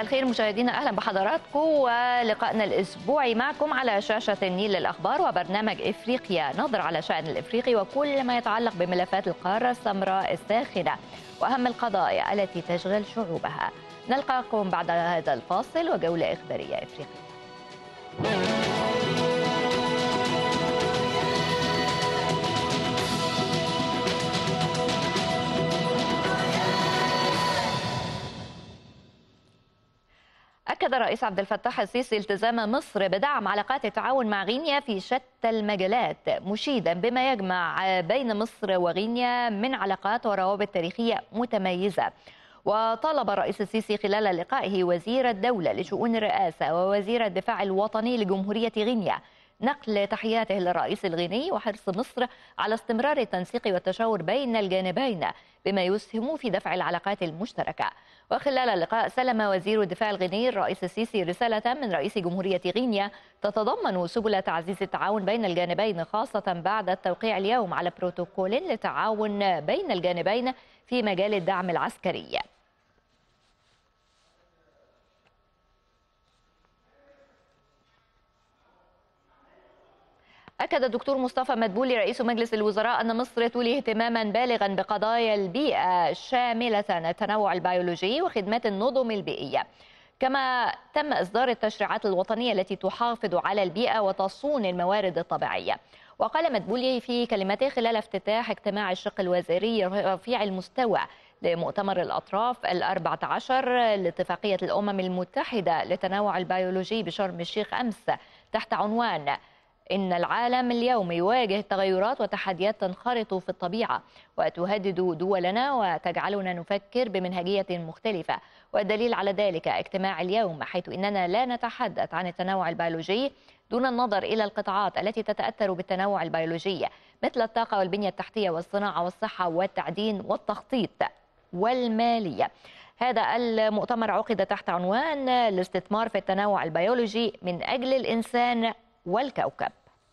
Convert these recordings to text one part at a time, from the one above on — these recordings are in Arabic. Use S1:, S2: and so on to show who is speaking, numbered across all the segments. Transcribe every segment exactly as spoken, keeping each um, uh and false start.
S1: الخير مشاهدينا، أهلا بحضراتكم ولقائنا الأسبوعي معكم على شاشة النيل للأخبار وبرنامج إفريقيا، نظر على شأن الإفريقي وكل ما يتعلق بملفات القارة السمراء الساخنة وأهم القضايا التي تشغل شعوبها. نلقاكم بعد هذا الفاصل وجولة إخبارية إفريقية. أكد الرئيس عبد الفتاح السيسي التزام مصر بدعم علاقات التعاون مع غينيا في شتى المجالات، مشيدا بما يجمع بين مصر وغينيا من علاقات وروابط تاريخية متميزة. وطالب الرئيس السيسي خلال لقائه وزير الدولة لشؤون الرئاسة ووزير الدفاع الوطني لجمهورية غينيا نقل تحياته للرئيس الغيني وحرص مصر على استمرار التنسيق والتشاور بين الجانبين بما يسهم في دفع العلاقات المشتركة. وخلال اللقاء سلم وزير الدفاع الغيني الرئيس السيسي رسالة من رئيس جمهورية غينيا تتضمن سبل تعزيز التعاون بين الجانبين، خاصة بعد التوقيع اليوم على بروتوكول للتعاون بين الجانبين في مجال الدعم العسكري. أكد الدكتور مصطفى مدبولي رئيس مجلس الوزراء أن مصر تولي اهتماما بالغا بقضايا البيئة شاملة التنوع البيولوجي وخدمات النظم البيئية، كما تم إصدار التشريعات الوطنية التي تحافظ على البيئة وتصون الموارد الطبيعية. وقال مدبولي في كلمته خلال افتتاح اجتماع الشق الوزاري رفيع المستوى لمؤتمر الأطراف الأربعة عشر لاتفاقية الأمم المتحدة للتنوع البيولوجي بشرم الشيخ أمس تحت عنوان إن العالم اليوم يواجه تغيرات وتحديات تنخرط في الطبيعة وتهدد دولنا وتجعلنا نفكر بمنهجية مختلفة. والدليل على ذلك اجتماع اليوم، حيث إننا لا نتحدث عن التنوع البيولوجي دون النظر إلى القطاعات التي تتأثر بالتنوع البيولوجي مثل الطاقة والبنية التحتية والصناعة والصحة والتعدين والتخطيط والمالية. هذا المؤتمر عقد تحت عنوان الاستثمار في التنوع البيولوجي من أجل الإنسان والكوكب.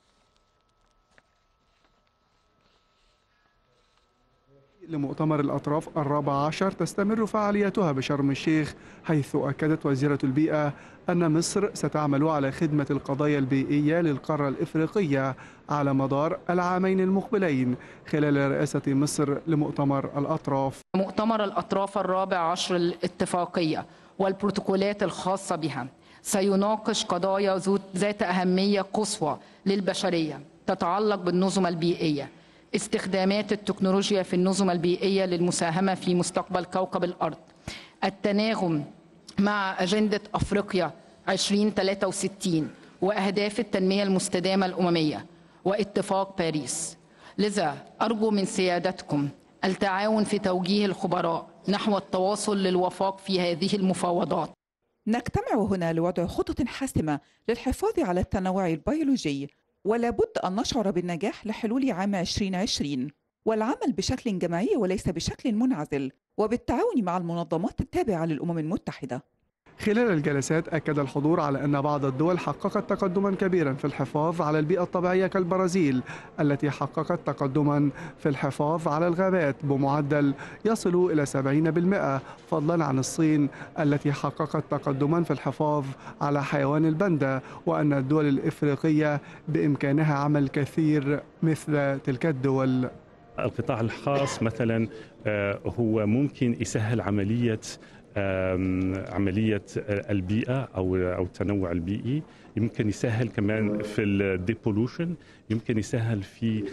S2: لمؤتمر الأطراف الرابع عشر تستمر فعالياتها بشرم الشيخ، حيث أكدت وزيرة البيئة أن مصر ستعمل على خدمة القضايا البيئية للقارة الإفريقية على مدار العامين المقبلين خلال رئاسة مصر لمؤتمر الأطراف.
S3: مؤتمر الأطراف الرابع عشر الاتفاقية والبروتوكولات الخاصة بها سيناقش قضايا ذات أهمية قصوى للبشرية تتعلق بالنظم البيئية، استخدامات التكنولوجيا في النظم البيئية للمساهمة في مستقبل كوكب الأرض، التناغم مع أجندة أفريقيا ألفين وثلاثة وستين وأهداف التنمية المستدامة الأممية واتفاق باريس. لذا أرجو من سيادتكم التعاون في توجيه الخبراء نحو التواصل للوفاق في هذه المفاوضات.
S4: نجتمع هنا لوضع خطط حاسمة للحفاظ على التنوع البيولوجي، ولا بد أن نشعر بالنجاح لحلول عام ألفين وعشرين، والعمل بشكل جماعي وليس بشكل منعزل، وبالتعاون مع المنظمات التابعة للأمم المتحدة.
S2: خلال الجلسات أكد الحضور على أن بعض الدول حققت تقدما كبيرا في الحفاظ على البيئة الطبيعية كالبرازيل التي حققت تقدما في الحفاظ على الغابات بمعدل يصل إلى سبعين بالمئة، فضلا عن الصين التي حققت تقدما في الحفاظ على حيوان الباندا، وأن الدول الإفريقية بإمكانها عمل كثير مثل تلك الدول.
S5: القطاع الخاص مثلا هو ممكن يسهل عملية عملية البيئة أو أو التنوع البيئي، يمكن يسهل كمان في الديبولوشن، يمكن يسهل في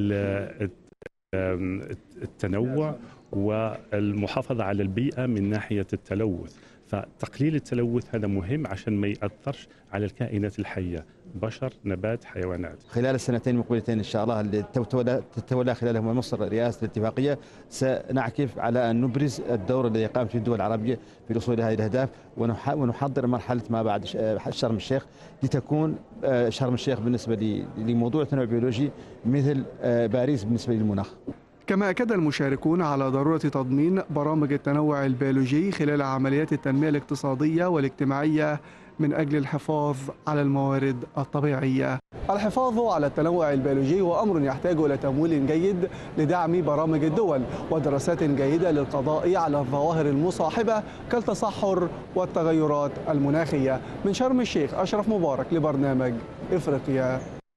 S5: التنوع والمحافظة على البيئة من ناحية التلوث. فتقليل التلوث هذا مهم عشان ما يأثرش على الكائنات الحية، بشر، نبات، حيوانات.
S6: خلال السنتين المقبلتين إن شاء الله اللي تتولى خلالهما مصر رئاسة الاتفاقية، سنعكف على أن نبرز الدور الذي قامت به الدول العربية في الوصول إلى هذه الأهداف، ونحضر مرحلة ما بعد شرم الشيخ لتكون شرم الشيخ بالنسبة لموضوع التنوع البيولوجي مثل باريس بالنسبة للمناخ.
S2: كما أكد المشاركون على ضرورة تضمين برامج التنوع البيولوجي خلال عمليات التنمية الاقتصادية والاجتماعية من أجل الحفاظ على الموارد الطبيعية. الحفاظ على التنوع البيولوجي هو أمر يحتاج إلى تمويل جيد لدعم برامج الدول ودراسات جيدة للقضاء على الظواهر المصاحبة كالتصحر والتغيرات المناخية. من شرم الشيخ أشرف مبارك لبرنامج إفريقيا.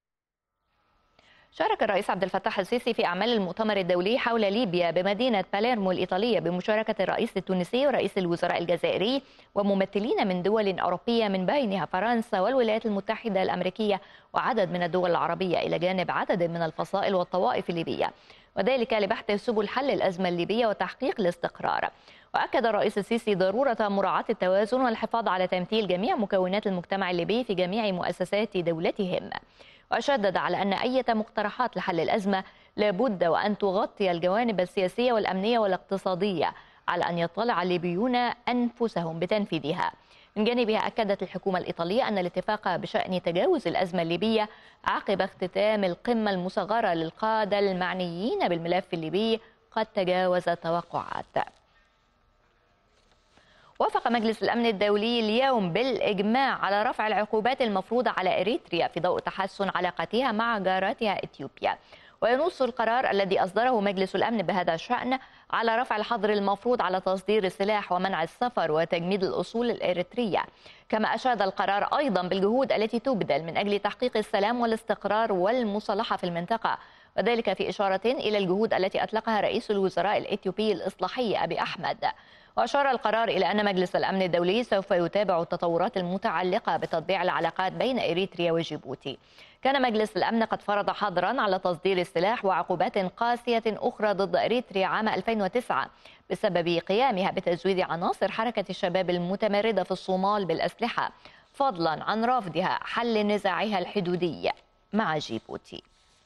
S1: شارك الرئيس عبد الفتاح السيسي في أعمال المؤتمر الدولي حول ليبيا بمدينة باليرمو الإيطالية بمشاركة الرئيس التونسي ورئيس الوزراء الجزائري وممثلين من دول أوروبية من بينها فرنسا والولايات المتحدة الأمريكية وعدد من الدول العربية، إلى جانب عدد من الفصائل والطوائف الليبية، وذلك لبحث سبل حل الأزمة الليبية وتحقيق الاستقرار. وأكد الرئيس السيسي ضرورة مراعاة التوازن والحفاظ على تمثيل جميع مكونات المجتمع الليبي في جميع مؤسسات دولتهم، وشدد على أن أي مقترحات لحل الأزمة لابد وأن تغطي الجوانب السياسية والأمنية والاقتصادية على أن يطلع الليبيون أنفسهم بتنفيذها. من جانبها أكدت الحكومة الإيطالية أن الاتفاق بشأن تجاوز الأزمة الليبية عقب اختتام القمة المصغرة للقادة المعنيين بالملف الليبي قد تجاوز التوقعات. وافق مجلس الأمن الدولي اليوم بالإجماع على رفع العقوبات المفروضة على إريتريا في ضوء تحسن علاقتها مع جارتها إثيوبيا. وينص القرار الذي أصدره مجلس الأمن بهذا الشأن على رفع الحظر المفروض على تصدير السلاح ومنع السفر وتجميد الأصول الإريترية. كما أشاد القرار أيضا بالجهود التي تبذل من أجل تحقيق السلام والاستقرار والمصالحة في المنطقة، وذلك في إشارة إلى الجهود التي أطلقها رئيس الوزراء الإثيوبي الإصلاحي أبي أحمد. وأشار القرار إلى أن مجلس الأمن الدولي سوف يتابع التطورات المتعلقة بتطبيع العلاقات بين إريتريا وجيبوتي. كان مجلس الأمن قد فرض حظرا على تصدير السلاح وعقوبات قاسية أخرى ضد إريتريا عام ألفين وتسعة بسبب قيامها بتزويد عناصر حركة الشباب المتمردة في الصومال بالأسلحة، فضلا عن رفضها حل نزاعها الحدودي مع جيبوتي.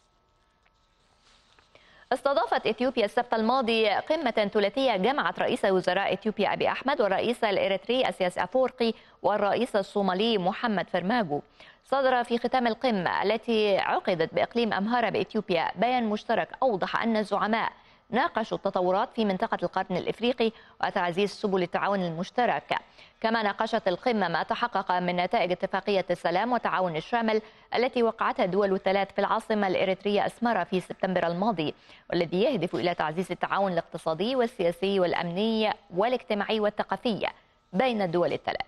S1: استضافت إثيوبيا السبت الماضي قمة ثلاثية جمعت رئيس وزراء إثيوبيا أبي أحمد والرئيس الإريتري أسياس أفورقي والرئيس الصومالي محمد فرماجو. صدر في ختام القمة التي عقدت بإقليم أمهارة بإثيوبيا بيان مشترك أوضح أن الزعماء ناقشوا التطورات في منطقة القرن الإفريقي وتعزيز سبل التعاون المشترك. كما ناقشت القمة ما تحقق من نتائج اتفاقية السلام والتعاون الشامل التي وقعتها الدول الثلاث في العاصمة الإريترية أسمرة في سبتمبر الماضي، والذي يهدف إلى تعزيز التعاون الاقتصادي والسياسي والأمني والاجتماعي والثقافي بين الدول الثلاث.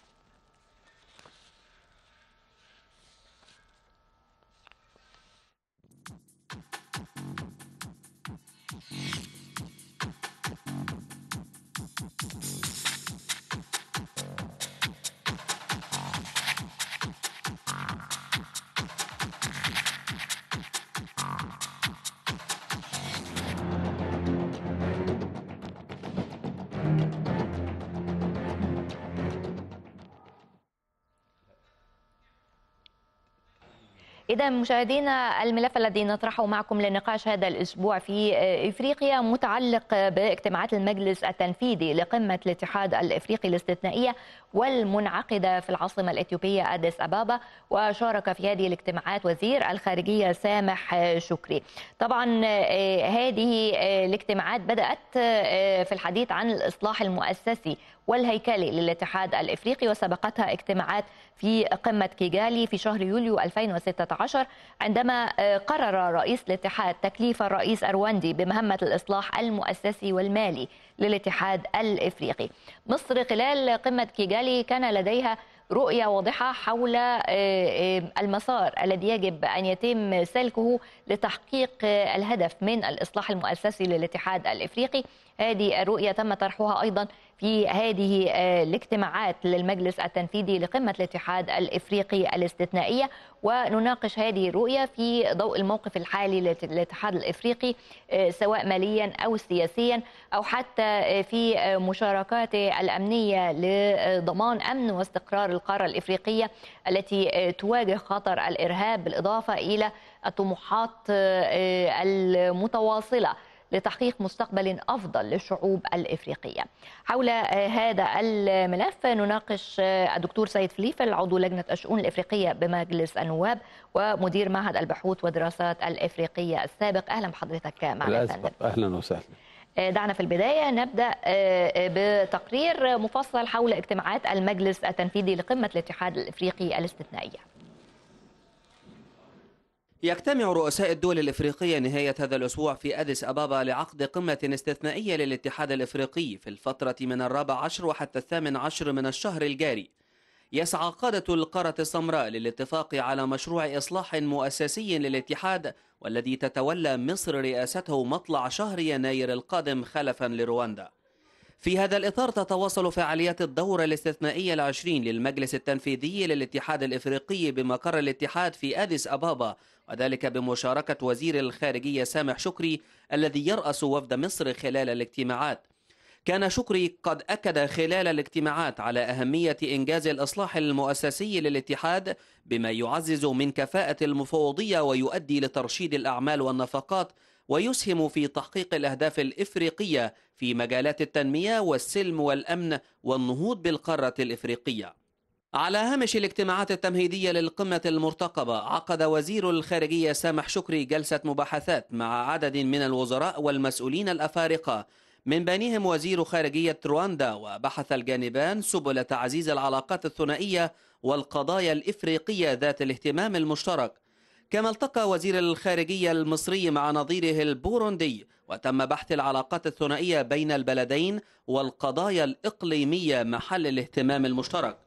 S1: إذا مشاهدينا، الملف الذي نطرحه معكم للنقاش هذا الأسبوع في إفريقيا متعلق باجتماعات المجلس التنفيذي لقمة الاتحاد الإفريقي الاستثنائية والمنعقدة في العاصمة الإثيوبية أديس أبابا، وشارك في هذه الاجتماعات وزير الخارجية سامح شكري. طبعا هذه الاجتماعات بدأت في الحديث عن الإصلاح المؤسسي والهيكلي للاتحاد الإفريقي، وسبقتها اجتماعات في قمة كيغالي في شهر يوليو ألفين وستة عشر عندما قرر رئيس الاتحاد تكليف الرئيس أرواندي بمهمة الإصلاح المؤسسي والمالي للاتحاد الإفريقي. مصر خلال قمة كيغالي كان لديها رؤية واضحة حول المسار الذي يجب أن يتم سلكه لتحقيق الهدف من الإصلاح المؤسسي للاتحاد الإفريقي. هذه الرؤية تم طرحها أيضا في هذه الاجتماعات للمجلس التنفيذي لقمة الاتحاد الإفريقي الاستثنائية، ونناقش هذه الرؤية في ضوء الموقف الحالي للاتحاد الإفريقي سواء ماليا أو سياسيا أو حتى في مشاركاته الأمنية لضمان أمن واستقرار القارة الإفريقية التي تواجه خطر الإرهاب، بالإضافة إلى الطموحات المتواصلة لتحقيق مستقبل أفضل للشعوب الإفريقية. حول هذا الملف نناقش الدكتور سيد فليفل عضو لجنة الشؤون الإفريقية بمجلس النواب ومدير معهد البحوث والدراسات الإفريقية السابق. أهلا بحضرتك معنا.
S7: أهلا وسهلا.
S1: دعنا في البداية نبدأ بتقرير مفصل حول اجتماعات المجلس التنفيذي لقمة الاتحاد الإفريقي الاستثنائية.
S7: يجتمع رؤساء الدول الإفريقية نهاية هذا الأسبوع في أديس أبابا لعقد قمة استثنائية للاتحاد الإفريقي في الفترة من الرابع عشر وحتى الثامن عشر من الشهر الجاري. يسعى قادة القارة السمراء للاتفاق على مشروع إصلاح مؤسسي للاتحاد، والذي تتولى مصر رئاسته مطلع شهر يناير القادم خلفا لرواندا. في هذا الإطار تتواصل فعاليات الدورة الاستثنائية العشرين للمجلس التنفيذي للاتحاد الإفريقي بمقر الاتحاد في أديس أبابا، وذلك بمشاركة وزير الخارجية سامح شكري الذي يرأس وفد مصر خلال الاجتماعات. كان شكري قد أكد خلال الاجتماعات على أهمية إنجاز الإصلاح المؤسسي للاتحاد بما يعزز من كفاءة المفوضية ويؤدي لترشيد الأعمال والنفقات، ويسهم في تحقيق الأهداف الإفريقية في مجالات التنمية والسلم والأمن والنهوض بالقارة الإفريقية. على هامش الاجتماعات التمهيدية للقمة المرتقبة، عقد وزير الخارجية سامح شكري جلسة مباحثات مع عدد من الوزراء والمسؤولين الأفارقة، من بينهم وزير خارجية رواندا، وبحث الجانبان سبل تعزيز العلاقات الثنائية والقضايا الإفريقية ذات الاهتمام المشترك. كما التقى وزير الخارجية المصري مع نظيره البوروندي، وتم بحث العلاقات الثنائية بين البلدين والقضايا الإقليمية محل الاهتمام المشترك.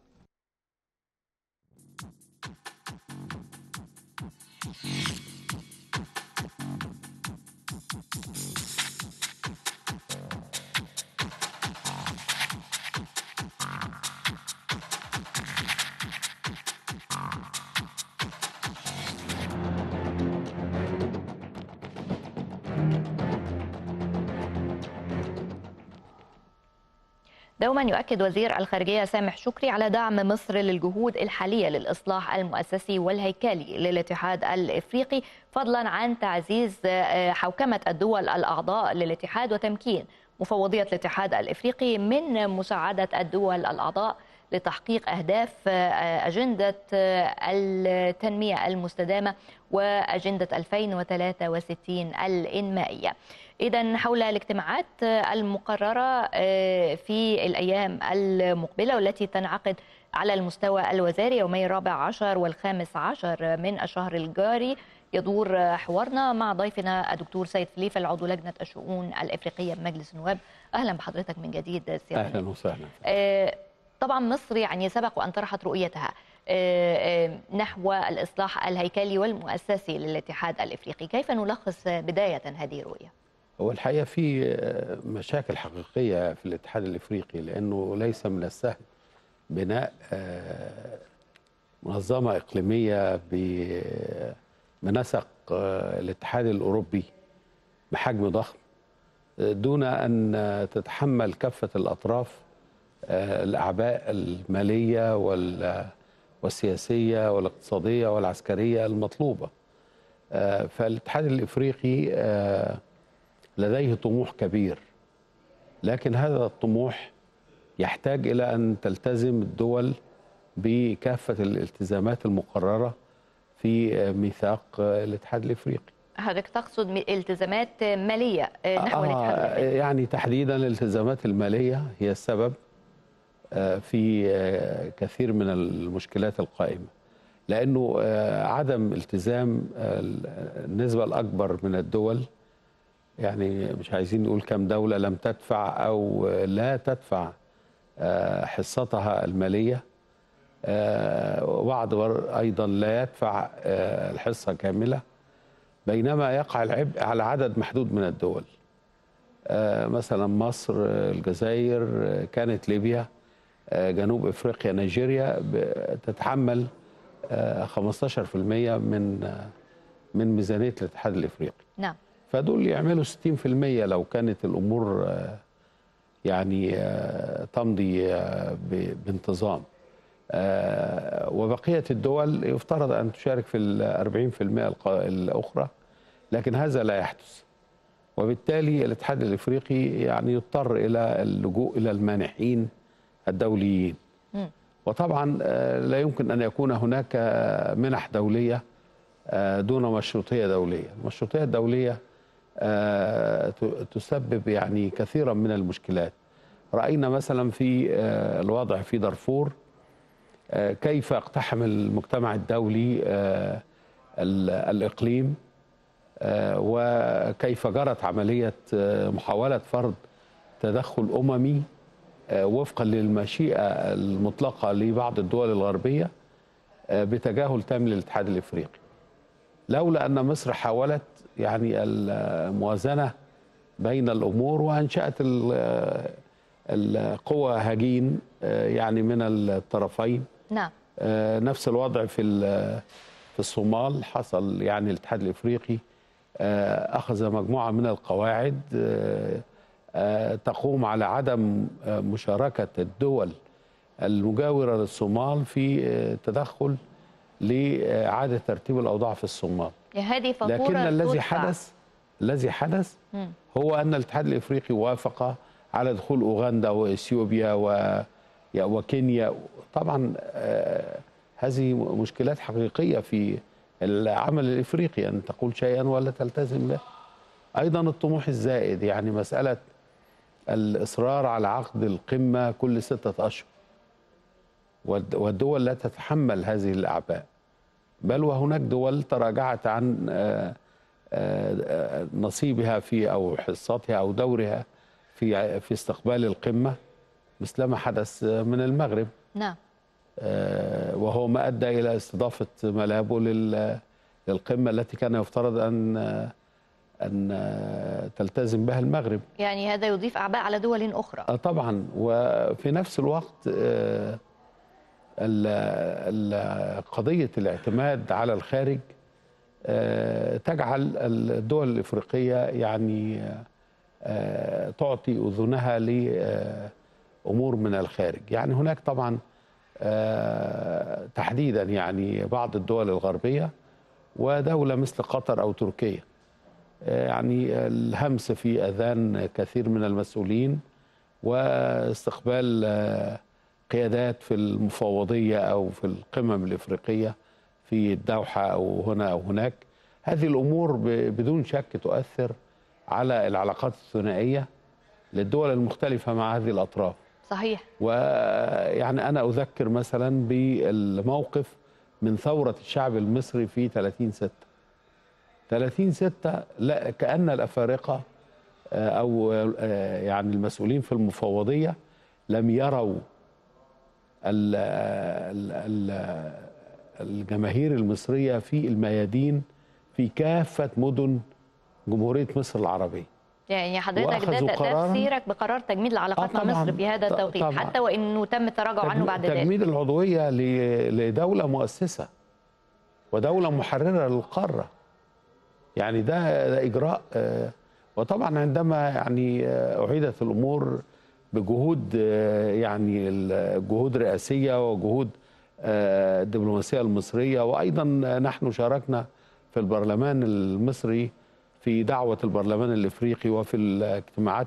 S1: دوما يؤكد وزير الخارجية سامح شكري على دعم مصر للجهود الحالية للإصلاح المؤسسي والهيكلي للاتحاد الإفريقي، فضلا عن تعزيز حوكمة الدول الأعضاء للاتحاد وتمكين مفوضية الاتحاد الإفريقي من مساعدة الدول الأعضاء لتحقيق أهداف أجندة التنمية المستدامة وأجندة ألفين وثلاثة وستين الإنمائية. إذن حول الاجتماعات المقررة في الأيام المقبلة والتي تنعقد على المستوى الوزاري يومي الرابع عشر والخامس عشر من الشهر الجاري، يدور حوارنا مع ضيفنا الدكتور سيد فليفة العضو لجنة الشؤون الإفريقية بمجلس النواب. أهلا بحضرتك من جديد سيادة.
S8: أهلا وسهلا.
S1: طبعا مصر يعني سبق وأن طرحت رؤيتها نحو الإصلاح الهيكلي والمؤسسي للاتحاد الإفريقي، كيف نلخص بداية هذه الرؤية؟
S8: هو الحقيقة في مشاكل حقيقية في الاتحاد الإفريقي، لأنه ليس من السهل بناء منظمة إقليمية بنسق الاتحاد الأوروبي بحجم ضخم دون أن تتحمل كافة الأطراف الأعباء المالية والسياسية والاقتصادية والعسكرية المطلوبة. فالاتحاد الإفريقي لديه طموح كبير، لكن هذا الطموح يحتاج إلى أن تلتزم الدول بكافة الالتزامات المقررة في ميثاق الاتحاد الإفريقي.
S1: حضرتك تقصد التزامات مالية نحو
S8: آه
S1: الاتحاد الإفريقي؟
S8: يعني تحديدا الالتزامات المالية هي السبب في كثير من المشكلات القائمة، لأنه عدم التزام النسبة الأكبر من الدول، يعني مش عايزين نقول كم دولة لم تدفع أو لا تدفع حصتها المالية، وبعض أيضا لا يدفع الحصة كاملة، بينما يقع العبء على عدد محدود من الدول. مثلا مصر، الجزائر، كانت ليبيا، جنوب افريقيا، نيجيريا تتحمل خمسة عشر بالمئة من من ميزانيه الاتحاد الافريقي.
S1: نعم.
S8: فدول يعملوا ستين بالمئة لو كانت الامور يعني تمضي بانتظام. وبقيه الدول يفترض ان تشارك في ال أربعين بالمئة الاخرى، لكن هذا لا يحدث، وبالتالي الاتحاد الافريقي يعني يضطر الى اللجوء الى المانحين الدوليين. م. وطبعا لا يمكن ان يكون هناك منح دوليه دون مشروطيه دوليه. المشروطيه الدوليه تسبب يعني كثيرا من المشكلات. رأينا مثلا في الوضع في دارفور كيف اقتحم المجتمع الدولي الإقليم، وكيف جرت عملية محاولة فرض تدخل أممي وفقا للمشيئة المطلقة لبعض الدول الغربية بتجاهل تام للاتحاد الإفريقي. لولا أن مصر حاولت يعني الموازنة بين الأمور وأنشأت القوى هجين يعني من الطرفين.
S1: نعم.
S8: نفس الوضع في في الصومال حصل، يعني الاتحاد الإفريقي أخذ مجموعة من القواعد تقوم على عدم مشاركة الدول المجاورة للصومال في التدخل لإعادة ترتيب الأوضاع في الصومال.
S1: هذه فاتورة
S8: لكن الذي
S1: تدفع.
S8: حدث الذي حدث هو أن الاتحاد الإفريقي وافق على دخول أوغندا وإثيوبيا وكينيا. طبعا هذه مشكلات حقيقية في العمل الإفريقي، أن تقول شيئا ولا تلتزم به. أيضا الطموح الزائد، يعني مسألة الإصرار على عقد القمة كل ستة أشهر، والدول لا تتحمل هذه الأعباء، بل وهناك دول تراجعت عن نصيبها في أو حصتها أو دورها في في استقبال القمة، مثلما حدث من المغرب.
S1: نعم.
S8: وهو ما أدى إلى استضافة ملابو للقمة التي كان يفترض أن أن تلتزم بها المغرب.
S1: يعني هذا يضيف أعباء على دول أخرى.
S8: طبعا. وفي نفس الوقت قضية الاعتماد على الخارج تجعل الدول الإفريقية يعني تعطي أذنها لأمور من الخارج. يعني هناك طبعا تحديدا يعني بعض الدول الغربية ودولة مثل قطر أو تركيا، يعني الهمس في أذان كثير من المسؤولين واستقبال قيادات في المفوضية أو في القمم الإفريقية في الدوحة أو هنا أو هناك. هذه الأمور بدون شك تؤثر على العلاقات الثنائية للدول المختلفة مع هذه الأطراف.
S1: صحيح.
S8: ويعني أنا أذكر مثلا بالموقف من ثورة الشعب المصري في ثلاثين ستة. ثلاثين ستة لا كأن الأفارقة أو يعني المسؤولين في المفوضية لم يروا الجماهير المصرية في الميادين في كافة مدن جمهورية مصر العربية.
S1: يعني حضرتك ده تفسيرك بقرار تجميد العلاقات مع مصر في هذا التوقيت، طبعاً. حتى وإنه تم التراجع عنه بعد ذلك.
S8: تجميد العضوية لدولة مؤسسة ودولة محررة للقارة، يعني ده, ده إجراء. وطبعا عندما يعني أعيدت الأمور بجهود يعني جهود رئاسية وجهود الدبلوماسية المصرية، وأيضا نحن شاركنا في البرلمان المصري في دعوة البرلمان الإفريقي وفي الاجتماعات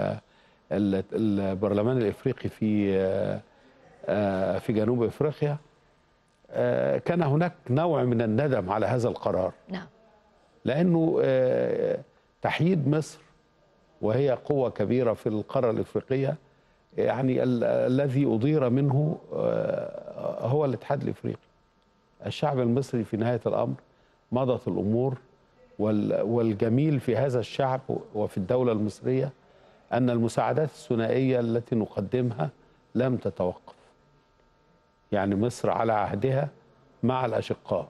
S8: البرلمان الإفريقي في في جنوب إفريقيا. كان هناك نوع من الندم على هذا القرار.
S1: نعم.
S8: لأنه تحييد مصر وهي قوة كبيرة في القارة الإفريقية، يعني الذي أضير منه هو الاتحاد الإفريقي. الشعب المصري في نهاية الأمر مضت الأمور، والجميل في هذا الشعب وفي الدولة المصرية أن المساعدات الثنائية التي نقدمها لم تتوقف. يعني مصر على عهدها مع الأشقاء،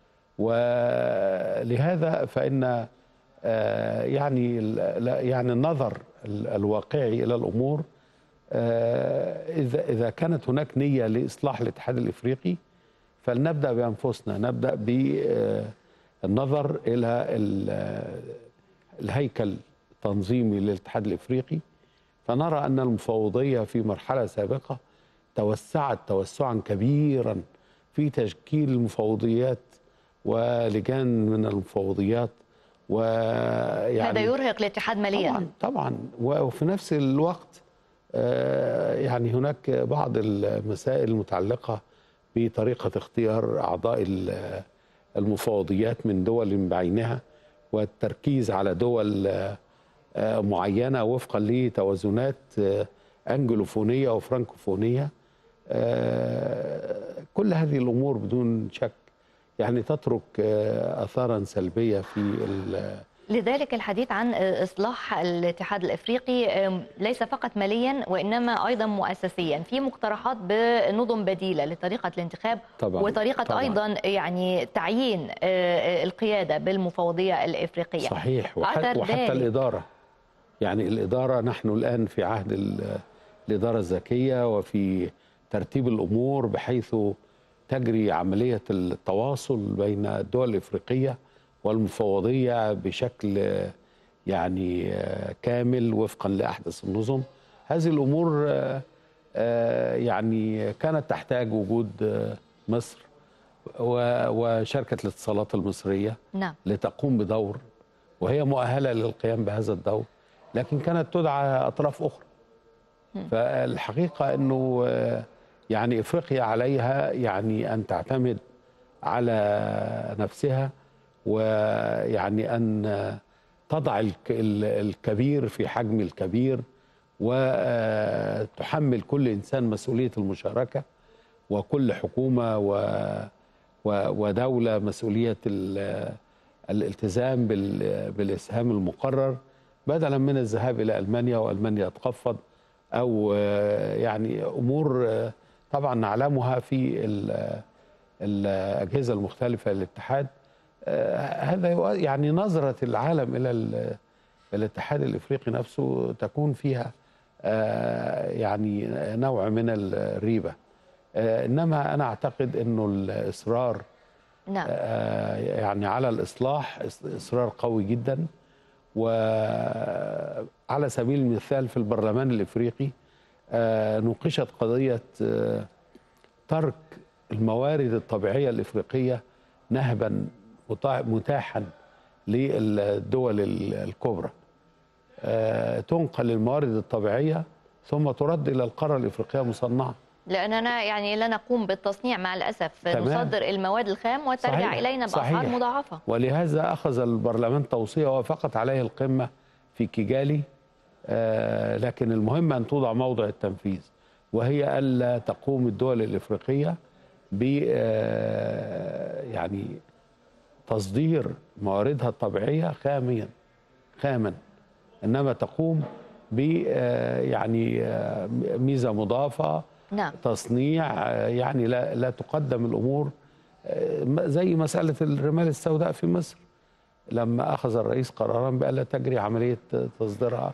S8: ولهذا فإن يعني يعني النظر الواقعي إلى الأمور، إذا إذا كانت هناك نية لإصلاح الاتحاد الإفريقي فلنبدأ بأنفسنا، نبدأ بالنظر إلى الهيكل التنظيمي للاتحاد الإفريقي، فنرى أن المفوضية في مرحلة سابقة توسعت توسعا كبيرا في تشكيل المفوضيات ولجان من المفوضيات، ويعني
S1: هذا يرهق الاتحاد ماليا.
S8: طبعا طبعا. وفي نفس الوقت يعني هناك بعض المسائل المتعلقة بطريقة اختيار أعضاء المفوضيات من دول بعينها، والتركيز على دول معينة وفقا لتوازنات أنجلوفونية وفرانكوفونية. كل هذه الأمور بدون شك يعني تترك آثارا سلبية في
S1: لذلك الحديث عن إصلاح الاتحاد الإفريقي ليس فقط ماليا وإنما أيضا مؤسسيا، في مقترحات بنظم بديلة لطريقة الانتخاب
S8: طبعا
S1: وطريقة
S8: طبعا
S1: أيضا يعني تعيين القيادة بالمفوضية الإفريقية.
S8: صحيح. وحتى, وحتى الإدارة، يعني الإدارة نحن الآن في عهد الإدارة الذكية وفي ترتيب الأمور بحيث تجري عملية التواصل بين الدول الإفريقية والمفوضية بشكل يعني كامل وفقا لأحدث النظم. هذه الأمور يعني كانت تحتاج وجود مصر وشركة الاتصالات المصرية
S1: نعم.
S8: لتقوم بدور، وهي مؤهلة للقيام بهذا الدور، لكن كانت تدعى أطراف أخرى. فالحقيقة أنه يعني إفريقيا عليها يعني أن تعتمد على نفسها، ويعني أن تضع الكبير في حجم الكبير، وتحمل كل إنسان مسؤولية المشاركة، وكل حكومة ودولة مسؤولية الالتزام بالإسهام المقرر، بدلا من الذهاب إلى ألمانيا وألمانيا تخفض، أو يعني أمور طبعا نعلمها في الأجهزة المختلفة للاتحاد. هذا يعني نظرة العالم إلى الاتحاد الإفريقي نفسه تكون فيها يعني نوع من الريبة. إنما أنا أعتقد أنه الإصرار
S1: نعم.
S8: يعني على الإصلاح إصرار قوي جدا. وعلى سبيل المثال في البرلمان الإفريقي نوقشت قضية ترك الموارد الطبيعية الإفريقية نهبا متاحا للدول الكبرى، تنقل الموارد الطبيعية ثم ترد إلى القارة الإفريقية مصنعة،
S1: لأننا يعني لا نقوم بالتصنيع مع الأسف. تمام. نصدر المواد الخام وترجع صحيح. إلينا بأسعار مضاعفة.
S8: ولهذا أخذ البرلمان توصية وافقت عليه القمة في كيجالي، آه لكن المهم أن توضع موضع التنفيذ، وهي ألا تقوم الدول الإفريقية ب آه يعني تصدير مواردها الطبيعية خاميا خاما، إنما تقوم ب آه يعني آه ميزة مضافة.
S1: نعم.
S8: تصنيع، يعني لا لا تقدم الامور زي مساله الرمال السوداء في مصر، لما اخذ الرئيس قرارا بألا تجري عمليه تصديرها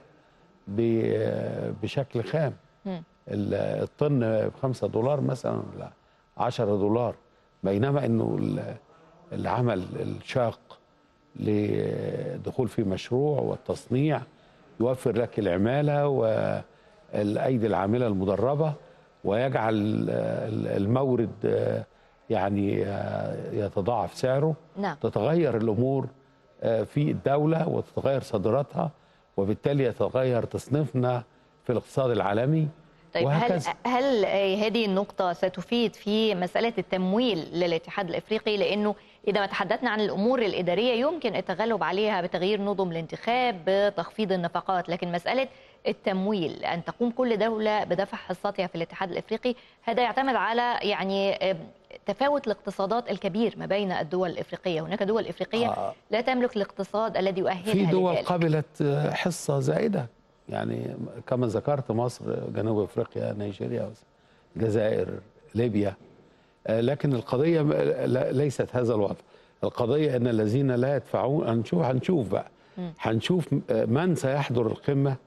S8: بشكل خام. م. الطن بخمسة دولار مثلا ولا عشرة دولار، بينما انه العمل الشاق لدخول في مشروع والتصنيع يوفر لك العماله والايدي العامله المدربه، ويجعل المورد يعني يتضاعف سعره.
S1: نعم.
S8: تتغير الأمور في الدولة وتتغير صادراتها، وبالتالي يتغير تصنيفنا في الاقتصاد العالمي.
S1: طيب هل, هل هذه النقطة ستفيد في مسألة التمويل للاتحاد الإفريقي؟ لأنه إذا ما تحدثنا عن الأمور الإدارية يمكن التغلب عليها بتغيير نظم الانتخاب، بتخفيض النفقات، لكن مسألة التمويل، أن تقوم كل دولة بدفع حصتها في الاتحاد الإفريقي، هذا يعتمد على يعني تفاوت الاقتصادات الكبير ما بين الدول الإفريقية. هناك دول إفريقية آه. لا تملك الاقتصاد الذي يؤهلها
S8: في دول
S1: لذلك.
S8: قبلت حصة زائدة، يعني كما ذكرت مصر، جنوب أفريقيا، نيجيريا، الجزائر، ليبيا. لكن القضية ليست هذا الوضع. القضية أن الذين لا يدفعون، هنشوف هنشوف بقى هنشوف من سيحضر القمة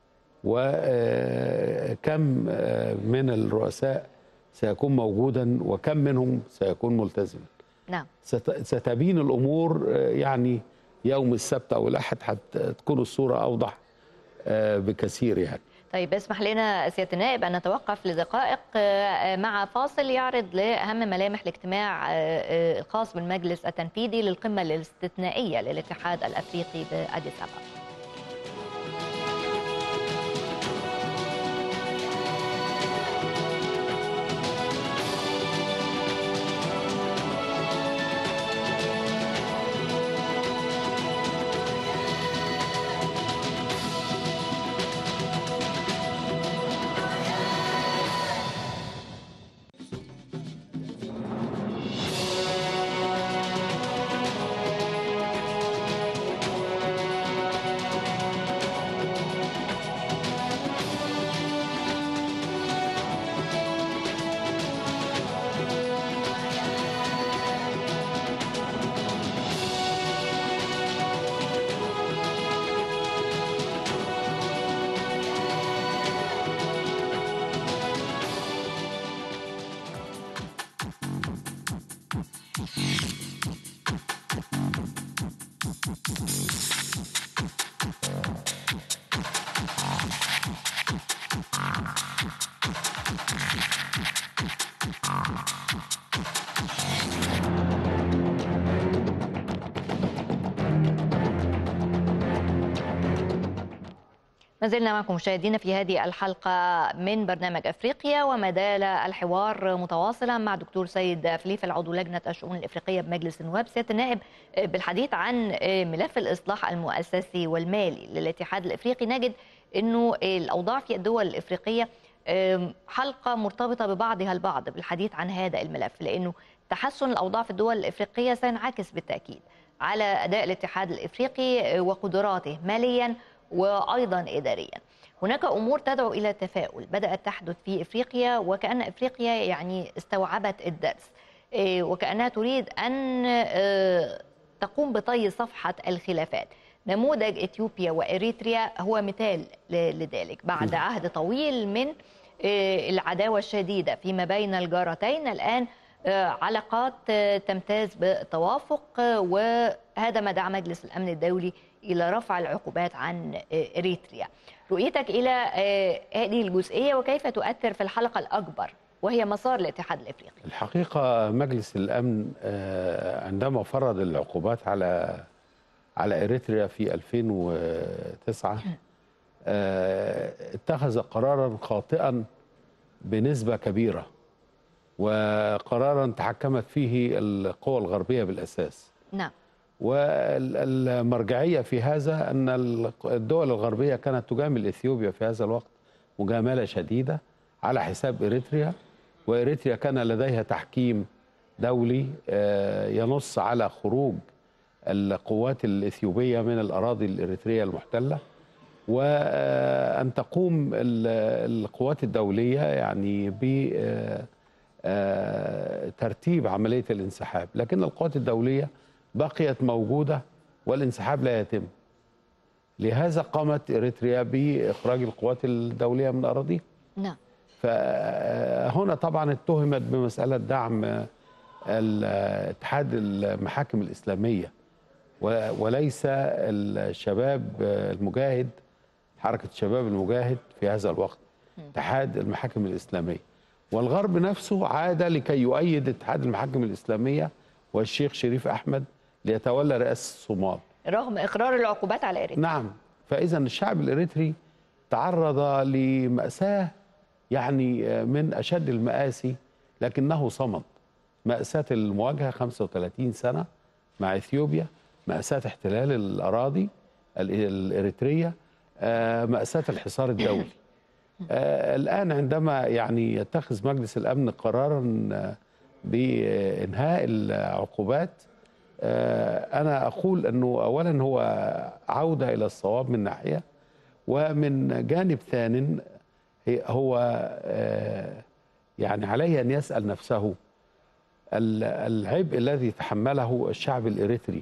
S8: وكم من الرؤساء سيكون موجودا وكم منهم سيكون ملتزما.
S1: نعم.
S8: ستبين الأمور يعني يوم السبت أو الأحد حتى تكون الصورة أوضح بكثير يعني.
S1: طيب اسمح لنا سيادة النائب أن نتوقف لدقائق مع فاصل يعرض لأهم ملامح الاجتماع الخاص بالمجلس التنفيذي للقمة الاستثنائية للاتحاد الأفريقي بأديس أبابا. ما زلنا معكم مشاهدينا في هذه الحلقة من برنامج أفريقيا، وما زال الحوار متواصلا مع دكتور سيد فليفة العضو لجنة الشؤون الإفريقية بمجلس النواب. سيادة النائب، بالحديث عن ملف الإصلاح المؤسسي والمالي للاتحاد الإفريقي، نجد أنه الأوضاع في الدول الإفريقية حلقة مرتبطة ببعضها البعض بالحديث عن هذا الملف، لأنه تحسن الأوضاع في الدول الإفريقية سينعكس بالتأكيد على أداء الاتحاد الإفريقي وقدراته ماليا وأيضا إداريا. هناك أمور تدعو إلى التفاؤل بدأت تحدث في إفريقيا، وكأن إفريقيا يعني استوعبت الدرس، وكأنها تريد أن تقوم بطي صفحة الخلافات. نموذج إثيوبيا وإريتريا هو مثال لذلك. بعد عهد طويل من العداوة الشديدة فيما بين الجارتين، الآن علاقات تمتاز بالتوافق، وهذا ما دعا مجلس الأمن الدولي إلى رفع العقوبات عن إريتريا. رؤيتك إلى هذه الجزئية وكيف تؤثر في الحلقة الأكبر وهي مسار الاتحاد الإفريقي؟
S8: الحقيقة مجلس الأمن عندما فرض العقوبات على على إريتريا في ألفين وتسعة اتخذ قرارا خاطئا بنسبة كبيرة، وقرارا تحكمت فيه القوى الغربية بالأساس.
S1: نعم.
S8: والمرجعية في هذا أن الدول الغربية كانت تجامل إثيوبيا في هذا الوقت مجاملة شديدة على حساب إريتريا، وإريتريا كان لديها تحكيم دولي ينص على خروج القوات الإثيوبية من الأراضي الإريترية المحتلة، وأن تقوم القوات الدولية يعني بترتيب عملية الانسحاب، لكن القوات الدولية بقيت موجودة والانسحاب لا يتم. لهذا قامت إريتريا بإخراج القوات الدولية من أراضيها.
S1: نعم.
S8: فهنا طبعا اتهمت بمسألة دعم الاتحاد المحاكم الإسلامية وليس الشباب المجاهد، حركة الشباب المجاهد في هذا الوقت، اتحاد المحاكم الإسلامية. والغرب نفسه عاد لكي يؤيد اتحاد المحاكم الإسلامية والشيخ شريف أحمد ليتولى رئاسة الصومال
S1: رغم إقرار العقوبات على إريتريا.
S8: نعم. فإذا الشعب الإريتري تعرض لمأساة يعني من أشد المآسي، لكنه صمد. مأساة المواجهة خمسة وثلاثين سنة مع إثيوبيا، مأساة احتلال الأراضي الإريترية، مأساة الحصار الدولي. الآن عندما يعني يتخذ مجلس الأمن قرارا بإنهاء العقوبات، أنا أقول أنه أولا هو عودة إلى الصواب من ناحية، ومن جانب ثان هو يعني عليه أن يسأل نفسه العبء الذي تحمله الشعب الإريتري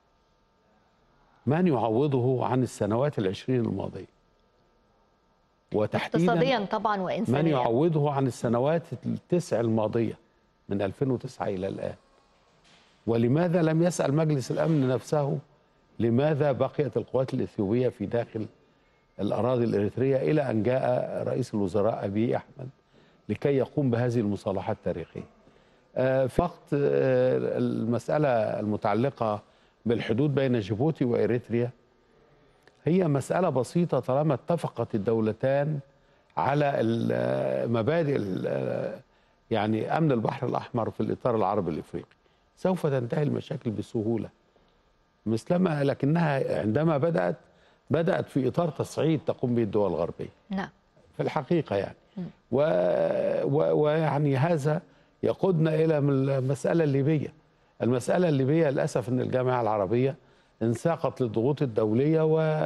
S8: من يعوضه عن السنوات العشرين الماضية، وتحديدا
S1: اقتصاديا طبعا وإنسانيا،
S8: من يعوضه عن السنوات التسع الماضية من ألفين وتسعة إلى الآن. ولماذا لم يسأل مجلس الأمن نفسه لماذا بقيت القوات الإثيوبية في داخل الأراضي الإريترية إلى أن جاء رئيس الوزراء أبي أحمد لكي يقوم بهذه المصالحات التاريخية. في وقت المسألة المتعلقة بالحدود بين جيبوتي وإريتريا هي مسألة بسيطة طالما اتفقت الدولتان على مبادئ يعني أمن البحر الأحمر في الإطار العربي الإفريقي، سوف تنتهي المشاكل بسهولة. مثلما لكنها عندما بدأت بدأت في إطار تصعيد تقوم به الدول الغربية.
S1: نعم.
S8: في الحقيقة يعني و... و... ويعني هذا يقودنا إلى المسألة الليبية. المسألة الليبية للأسف أن الجامعة العربية انساقت للضغوط الدولية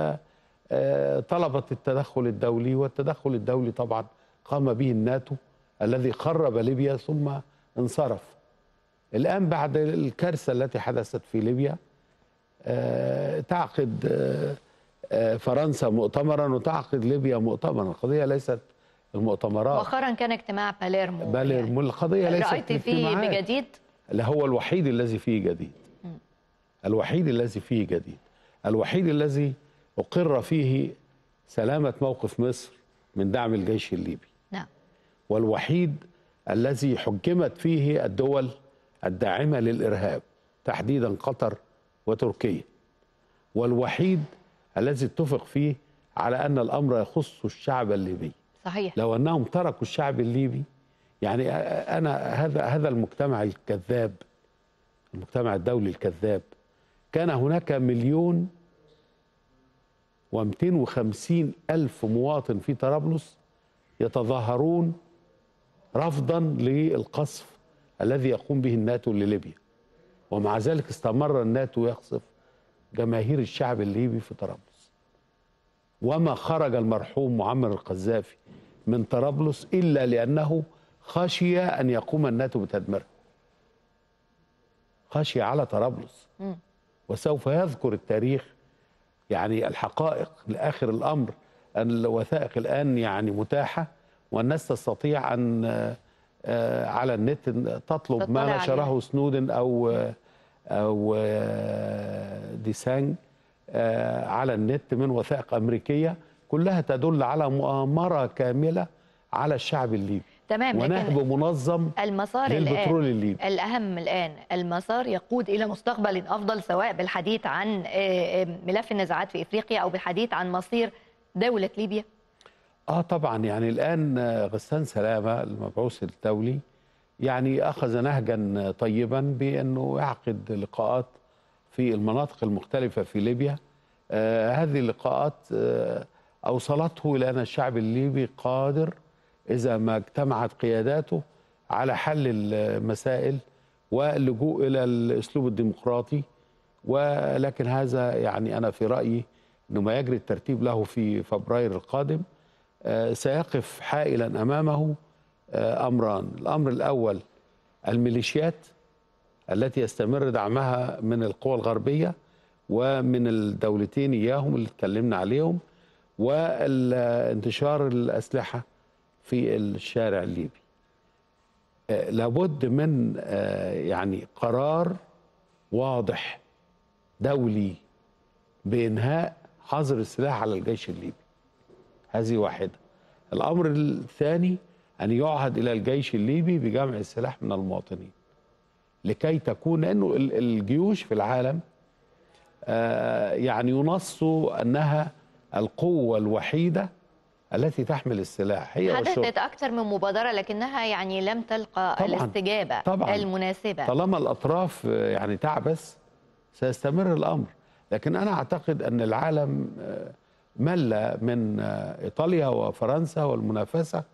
S8: وطلبت التدخل الدولي، والتدخل الدولي طبعا قام به الناتو الذي خرب ليبيا ثم انصرف. الآن بعد الكارثة التي حدثت في ليبيا تعقد فرنسا مؤتمرا وتعقد ليبيا مؤتمرا. القضية ليست المؤتمرات.
S1: مؤخرا كان اجتماع باليرمو.
S8: باليرمو يعني. القضية ليست
S1: رأيت فيه بجديد؟
S8: لا، هو الوحيد الذي فيه جديد. م. الوحيد الذي فيه جديد. الوحيد الذي أقر فيه سلامة موقف مصر من دعم الجيش الليبي.
S1: نعم.
S8: والوحيد الذي حجمت فيه الدول الداعمة للإرهاب تحديدا قطر وتركيا. والوحيد الذي اتفق فيه على أن الأمر يخص الشعب الليبي.
S1: صحيح.
S8: لو أنهم تركوا الشعب الليبي، يعني أنا هذا هذا المجتمع الكذاب، المجتمع الدولي الكذاب، كان هناك مليون ومئتين وخمسين ألف مواطن في طرابلس يتظاهرون رفضا للقصف الذي يقوم به الناتو لليبيا، ومع ذلك استمر الناتو يقصف جماهير الشعب الليبي في طرابلس. وما خرج المرحوم معمر القذافي من طرابلس إلا لأنه خشي أن يقوم الناتو بتدميرها. خشي على طرابلس. وسوف يذكر التاريخ يعني الحقائق لآخر الأمر. الوثائق الآن يعني متاحة، والناس تستطيع أن على النت تطلب ما نشره سنودن أو أو ديسانج على النت من وثائق أمريكية كلها تدل على مؤامرة كاملة على الشعب الليبي.
S1: تمام.
S8: ونهب منظم
S1: المسار
S8: للبترول
S1: الآن
S8: الليبي.
S1: الأهم الآن المسار يقود إلى مستقبل أفضل، سواء بالحديث عن ملف النزاعات في إفريقيا أو بالحديث عن مصير دولة ليبيا.
S8: آه طبعا، يعني الآن غسان سلامة المبعوث الدولي يعني أخذ نهجا طيبا بأنه يعقد لقاءات في المناطق المختلفة في ليبيا. آه هذه اللقاءات آه أوصلته إلى أن الشعب الليبي قادر إذا ما اجتمعت قياداته على حل المسائل واللجوء إلى الأسلوب الديمقراطي. ولكن هذا يعني أنا في رأيي أنه ما يجري الترتيب له في فبراير القادم آه سيقف حائلا أمامه آه أمران. الأمر الأول الميليشيات التي يستمر دعمها من القوى الغربية ومن الدولتين إياهم اللي اتكلمنا عليهم، وانتشار الأسلحة في الشارع الليبي. آه لابد من آه يعني قرار واضح دولي بإنهاء حظر السلاح على الجيش الليبي. هذه واحدة. الأمر الثاني أن يعهد إلى الجيش الليبي بجمع السلاح من المواطنين لكي تكون، لأنه الجيوش في العالم آه يعني ينصوا أنها القوة الوحيدة التي تحمل السلاح هي
S1: حدثت
S8: والشرطة.
S1: أكثر من مبادرة لكنها يعني لم تلقى طبعًا الاستجابة طبعًا المناسبة.
S8: طالما الأطراف يعني تعبث سيستمر الأمر. لكن أنا أعتقد أن العالم مل من إيطاليا وفرنسا والمنافسة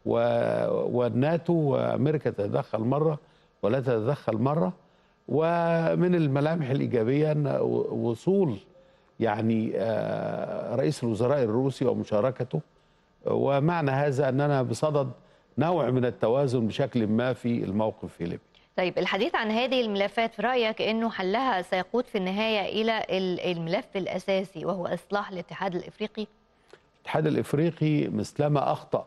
S8: والناتو وأمريكا تتدخل مرة ولا تتدخل مرة. ومن الملامح الإيجابية أن وصول يعني رئيس الوزراء الروسي ومشاركته، ومعنى هذا أننا بصدد نوع من التوازن بشكل ما في الموقف في ليبيا.
S1: طيب الحديث عن هذه الملفات في رأيك أنه حلها سيقود في النهاية إلى الملف الأساسي وهو إصلاح الاتحاد الإفريقي؟
S8: الاتحاد الإفريقي مثلما أخطأ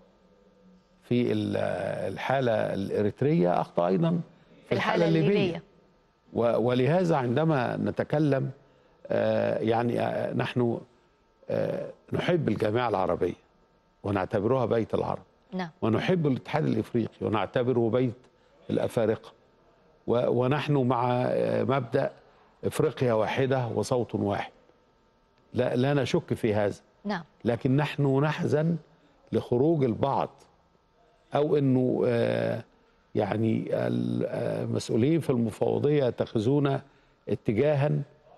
S8: في الحالة الإريترية أخطأ أيضا في الحالة, الحالة الليبية, الليبية. ولهذا عندما نتكلم يعني نحن نحب الجامعة العربية ونعتبرها بيت العرب.
S1: نعم.
S8: ونحب الاتحاد الإفريقي ونعتبره بيت الأفارقة، ونحن مع مبدأ إفريقيا واحدة وصوت واحد، لا, لا نشك في هذا.
S1: نعم.
S8: لكن نحن نحزن لخروج البعض أو أنه يعني المسؤولين في المفوضية يتخذون اتجاها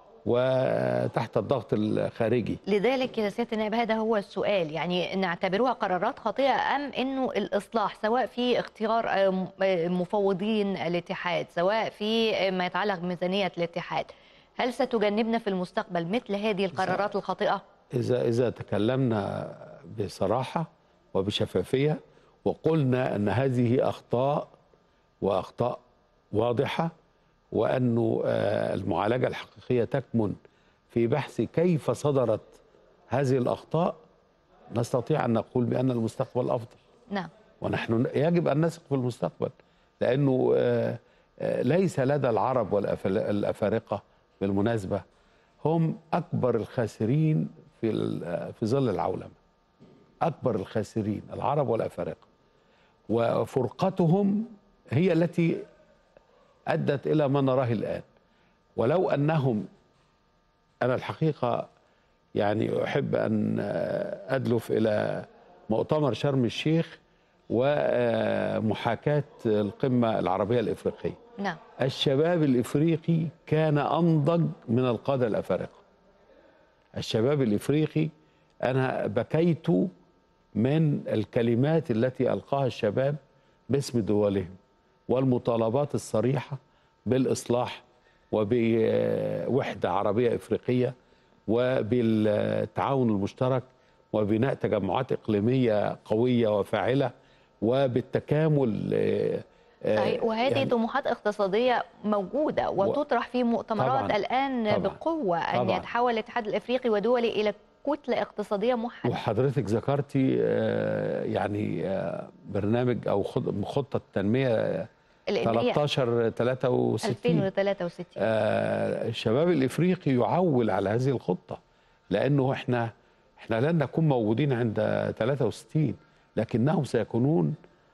S8: وتحت الضغط الخارجي.
S1: لذلك يا سيادة النائب هذا هو السؤال، يعني نعتبروها قرارات خاطئة أم أنه الإصلاح سواء في اختيار مفوضين الاتحاد سواء في ما يتعلق بميزانية الاتحاد، هل ستجنبنا في المستقبل مثل هذه القرارات الخاطئة؟
S8: إذا إذا تكلمنا بصراحة وبشفافية وقلنا أن هذه أخطاء وأخطاء واضحة، وأنه المعالجة الحقيقية تكمن في بحث كيف صدرت هذه الأخطاء، نستطيع أن نقول بأن المستقبل أفضل.
S1: نعم.
S8: ونحن يجب أن نثق في المستقبل، لأنه ليس لدى العرب والأفارقة بالمناسبة هم أكبر الخاسرين في في ظل العولمة، أكبر الخاسرين العرب والأفارقة، وفرقتهم هي التي أدت إلى ما نراه الآن. ولو أنهم، أنا الحقيقة يعني أحب أن أدلف إلى مؤتمر شرم الشيخ ومحاكاة القمة العربية الإفريقية.
S1: نعم.
S8: الشباب الإفريقي كان أنضج من القادة الأفارقة. الشباب الإفريقي أنا بكيت من الكلمات التي ألقاها الشباب باسم دولهم والمطالبات الصريحة بالإصلاح وبوحدة عربية إفريقية وبالتعاون المشترك وبناء تجمعات إقليمية قوية وفاعلة وبالتكامل.
S1: صحيح. وهذه
S8: يعني
S1: طموحات اقتصادية موجودة وتطرح في مؤتمرات
S8: طبعاً
S1: الآن
S8: طبعاً
S1: بقوة أن
S8: طبعاً
S1: يتحول الاتحاد الإفريقي ودولي إلى كتلة اقتصادية موحدة.
S8: وحضرتك ذكرتي يعني برنامج أو خطة التنمية ثلاثة عشر ثلاثة وستين
S1: ألفين وثلاثة وستين.
S8: الشباب الإفريقي يعول على هذه الخطة، لأنه إحنا إحنا لن نكون موجودين عند ثلاثة وستين، لكنهم سيكونون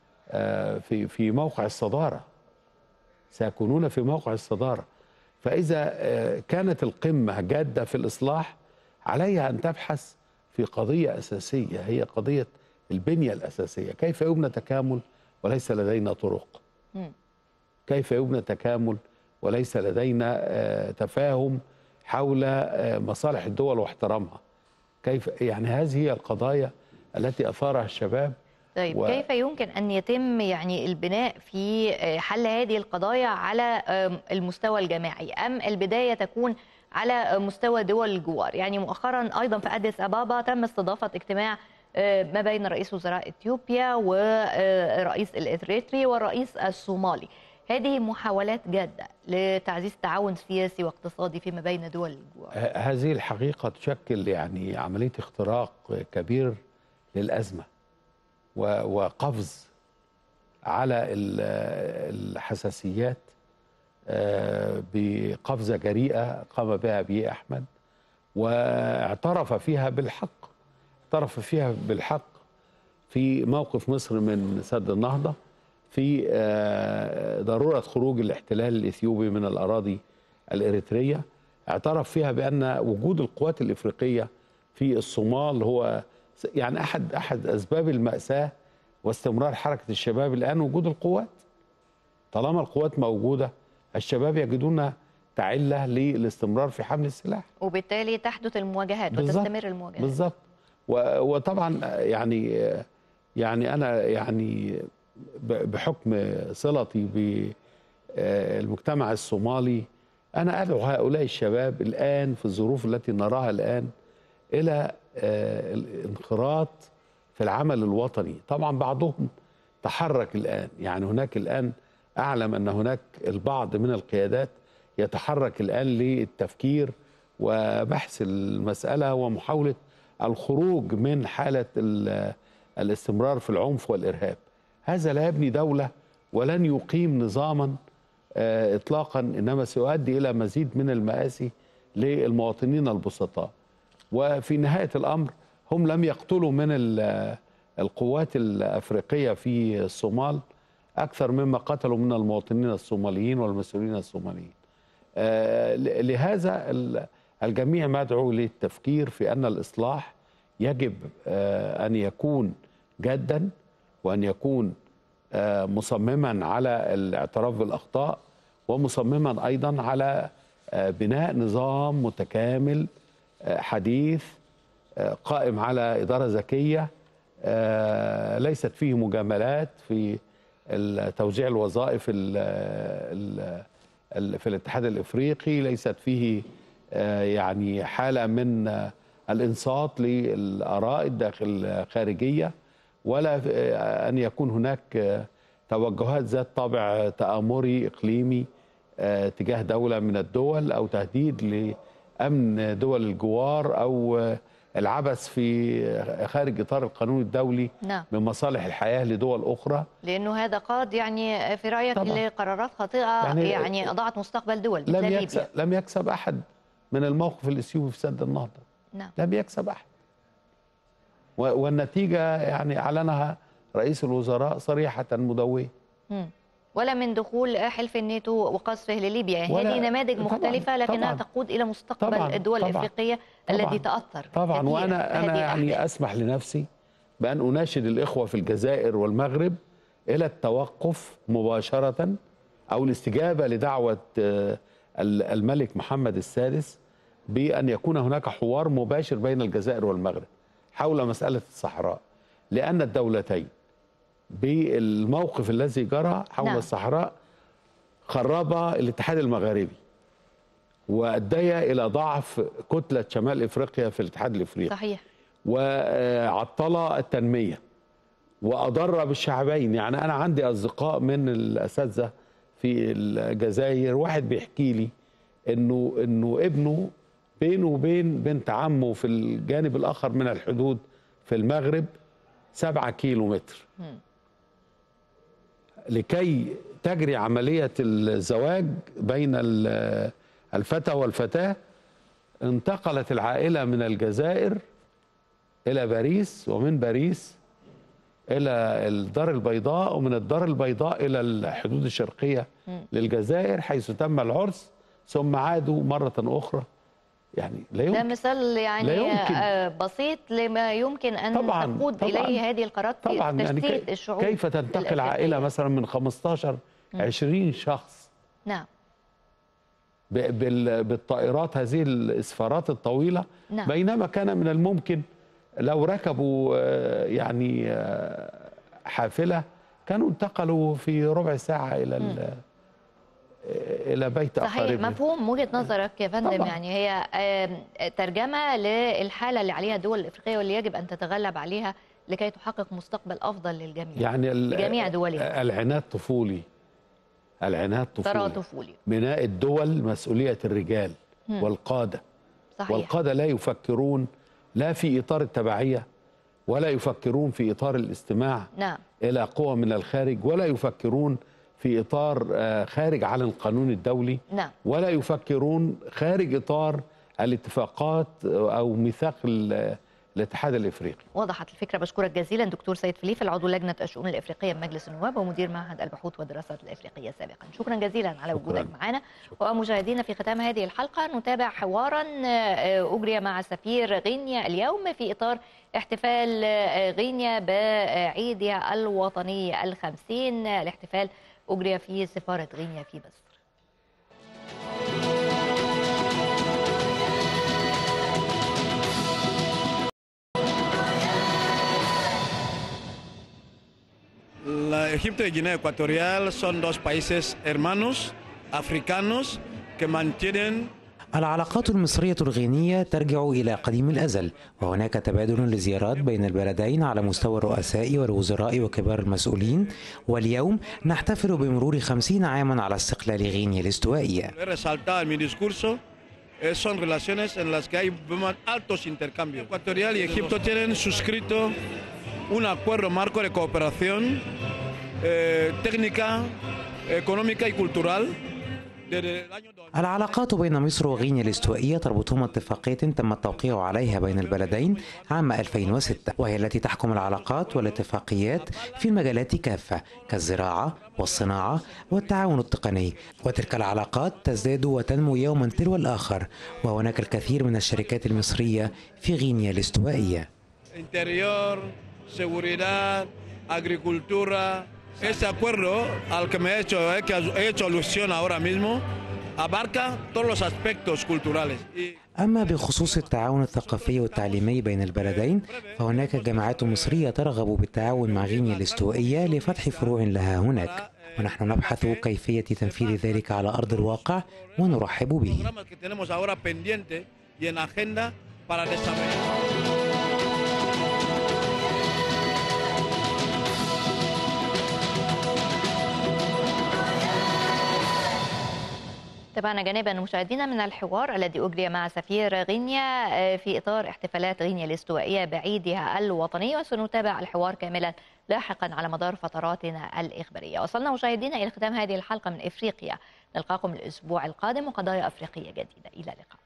S8: في في موقع الصدارة، سيكونون في موقع الصدارة. فإذا كانت القمة جادة في الإصلاح، عليها أن تبحث في قضية أساسية، هي قضية البنية الأساسية. كيف يبنى تكامل وليس لدينا طرق؟ كيف يبنى تكامل وليس لدينا تفاهم حول مصالح الدول واحترامها؟ كيف يعني هذه هي القضايا التي أثارها الشباب.
S1: طيب و... كيف يمكن أن يتم يعني البناء في حل هذه القضايا على المستوى الجماعي، أم البداية تكون على مستوى دول الجوار؟ يعني مؤخرا أيضا في أديس أبابا تم استضافة اجتماع ما بين رئيس وزراء إثيوبيا ورئيس الإريتري والرئيس الصومالي. هذه محاولات جادة لتعزيز التعاون السياسي واقتصادي فيما بين دول الجوار.
S8: هذه الحقيقة تشكل يعني عملية اختراق كبير للأزمة وقفز على الحساسيات بقفزة جريئة قام بها أبي أحمد، واعترف فيها بالحق اعترف فيها بالحق في موقف مصر من سد النهضة، في ضرورة خروج الاحتلال الإثيوبي من الأراضي الإريترية. اعترف فيها بأن وجود القوات الإفريقية في الصومال هو يعني أحد أحد أسباب المأساة واستمرار حركة الشباب الآن، وجود القوات. طالما القوات موجودة الشباب يجدون تعلة للاستمرار في حمل السلاح،
S1: وبالتالي تحدث المواجهات وتستمر المواجهات.
S8: بالضبط. وطبعا يعني يعني أنا يعني بحكم صلتي بالمجتمع الصومالي أنا أدعو هؤلاء الشباب الآن في الظروف التي نراها الآن إلى الانخراط في العمل الوطني. طبعا بعضهم تحرك الآن، يعني هناك الآن أعلم أن هناك البعض من القيادات يتحرك الآن للتفكير وبحث المسألة ومحاولة الخروج من حالة الاستمرار في العنف والإرهاب. هذا لا يبني دولة ولن يقيم نظاما إطلاقا، إنما سيؤدي إلى مزيد من المآسي للمواطنين البسطاء. وفي نهاية الأمر هم لم يقتلوا من القوات الأفريقية في الصومال أكثر مما قتلوا من المواطنين الصوماليين والمسؤولين الصوماليين. لهذا الجميع مدعو للتفكير في أن الإصلاح يجب أن يكون جادا، وأن يكون مصمما على الاعتراف بالأخطاء، ومصمما أيضا على بناء نظام متكامل حديث قائم على إدارة ذكية ليست فيه مجاملات في توزيع الوظائف في الاتحاد الإفريقي، ليست فيه يعني حالة من الإنصات للآراء الداخل الخارجية، ولا أن يكون هناك توجهات ذات طابع تآمري إقليمي تجاه دولة من الدول، أو تهديد لأمن دول الجوار، أو العبث في خارج إطار القانون الدولي
S1: نعم.
S8: من مصالح الحياة لدول أخرى.
S1: لأنه هذا قاد يعني في رأيك لقرارات خاطئة يعني, يعني أضاعت مستقبل دول
S8: لم يكسب, لم يكسب أحد من الموقف الإثيوبي في سد النهضة.
S1: نعم.
S8: لم يكسب أحد، والنتيجة يعني أعلنها رئيس الوزراء صريحة مدوية.
S1: مم. ولا من دخول حلف الناتو وقصفه لليبيا. هذه نماذج مختلفة
S8: طبعاً
S1: لكنها
S8: طبعاً
S1: تقود إلى مستقبل
S8: طبعاً
S1: الدول
S8: طبعاً
S1: الإفريقية
S8: طبعاً
S1: الذي تأثر
S8: طبعا.
S1: كثير
S8: وأنا أنا يعني
S1: الأحداث.
S8: أسمح لنفسي بأن أناشد الإخوة في الجزائر والمغرب إلى التوقف مباشرة أو الاستجابة لدعوة الملك محمد السادس بأن يكون هناك حوار مباشر بين الجزائر والمغرب حول مسألة الصحراء، لأن الدولتين بالموقف الذي جرى حول
S1: نعم.
S8: الصحراء خرب الاتحاد المغاربي وأدى إلى ضعف كتلة شمال إفريقيا في الاتحاد الإفريقي.
S1: صحيح.
S8: وعطل التنمية وأضر بالشعبين. يعني أنا عندي أصدقاء من الأساتذة في الجزائر، واحد بيحكي لي إنه إنه ابنه بينه وبين بنت عمه في الجانب الآخر من الحدود في المغرب سبعة كيلو متر. لكي تجري عملية الزواج بين الفتى والفتاة انتقلت العائلة من الجزائر إلى باريس، ومن باريس إلى الدار البيضاء، ومن الدار البيضاء إلى الحدود الشرقية للجزائر حيث تم العرس، ثم عادوا مرة أخرى. يعني لا يمكن.
S1: ده مثال يعني بسيط لما يمكن أن
S8: طبعاً
S1: تقود
S8: طبعاً
S1: إليه هذه القرارات في
S8: طبعاً
S1: تشتيت
S8: يعني
S1: الشعوب.
S8: كيف تنتقل عائلة مثلا من خمستاشر عشرين شخص
S1: نعم
S8: بالطائرات هذه الإسفارات الطويلة،
S1: نعم.
S8: بينما كان من الممكن لو ركبوا يعني حافلة كانوا انتقلوا في ربع ساعة إلى م. إلى بيت أقاربهم.
S1: صحيح. مفهوم وجهة نظرك يا فندم.
S8: طبعا.
S1: يعني هي ترجمة للحالة اللي عليها الدول الإفريقية واللي يجب أن تتغلب عليها لكي تحقق مستقبل أفضل للجميع،
S8: يعني
S1: لجميع دولها.
S8: العناد طفولي، العناد طفولي
S1: ترى طفولي.
S8: بناء الدول مسؤولية الرجال م. والقادة.
S1: صحيح.
S8: والقادة لا يفكرون لا في إطار التبعية ولا يفكرون في إطار الاستماع
S1: نعم.
S8: إلى قوى من الخارج، ولا يفكرون في إطار خارج عن القانون الدولي.
S1: نعم.
S8: ولا يفكرون خارج إطار الاتفاقات أو ميثاق الاتحاد الإفريقي.
S1: وضحت الفكرة. بشكرك جزيلا دكتور سيد فليف، العضو لجنة الشؤون الإفريقية بمجلس النواب ومدير معهد البحوث والدراسات الإفريقية سابقا. شكرا جزيلا على وجودك معنا. ومشاهدينا في ختام هذه الحلقة نتابع حوارا أجري مع سفير غينيا اليوم في إطار احتفال غينيا بعيدها الوطني الخمسين. الاحتفال أجري في سفارة غينيا في مصر.
S9: Egipto y Guinea Ecuatorial son dos países hermanos africanos que mantienen.
S10: العلاقات المصرية الغينية ترجع إلى قديم الأزل، وهناك تبادل للزيارات بين البلدين على مستوى الرؤساء والوزراء وكبار المسؤولين. واليوم نحتفل بمرور خمسين عاما على استقلال غينيا الاستوائية.
S9: Son relaciones en las que hay altos intercambios. Ecuatorial y Egipto tienen suscrito un acuerdo marco de cooperación eh, técnica, económica y cultural.
S10: العلاقات بين مصر وغينيا الاستوائية تربطهما اتفاقية تم التوقيع عليها بين البلدين عام ألفين وستة، وهي التي تحكم العلاقات والاتفاقيات في المجالات كافة كالزراعة والصناعة والتعاون التقني. وتلك العلاقات تزداد وتنمو يوما تلو الآخر، وهناك الكثير من الشركات المصرية في غينيا الاستوائية.
S9: Este acuerdo al que me he hecho, eh, que he hecho alusión ahora mismo, abarca todos los aspectos culturales.
S10: أما بخصوص التعاون الثقافي والتعليمي بين البلدين فهناك جامعات مصرية ترغب بالتعاون مع غينيا الاستوائية لفتح فروع لها هناك، ونحن نبحث كيفية تنفيذ ذلك على أرض الواقع ونرحب به.
S1: تابعنا جانبا مشاهدينا من الحوار الذي أجري مع سفير غينيا في إطار احتفالات غينيا الاستوائية بعيدها الوطني، وسنتابع الحوار كاملا لاحقا على مدار فتراتنا الإخبارية. وصلنا مشاهدينا إلى ختام هذه الحلقة من إفريقيا، نلقاكم الأسبوع القادم وقضايا أفريقية جديدة. إلى اللقاء.